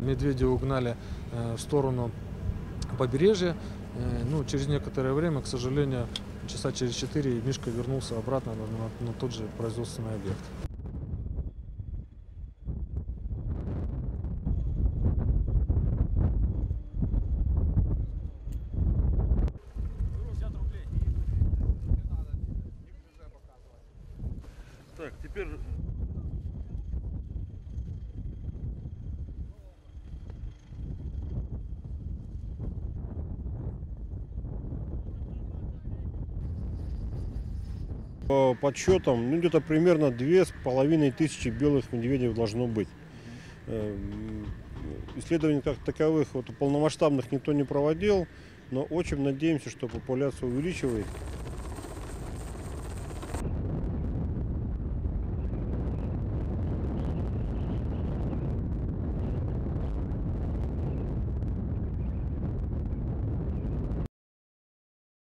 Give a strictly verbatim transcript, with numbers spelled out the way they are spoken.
Медведя угнали в сторону побережья. Ну, через некоторое время, к сожалению, часа через четыре Мишка вернулся обратно на, на тот же производственный объект. Так, теперь... По подсчетам, ну, где-то примерно две с половиной тысячи белых медведей должно быть. Исследований как таковых вот, полномасштабных никто не проводил, но очень надеемся, что популяция увеличивается.